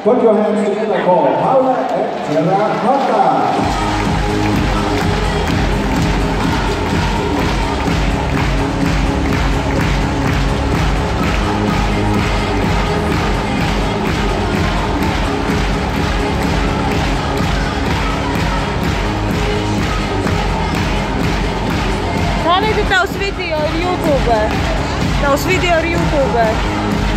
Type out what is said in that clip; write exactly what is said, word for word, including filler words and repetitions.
Put your hands together for Paula and Terracotta. Kā ir tavs video ar YouTube? Tavs video ar YouTube?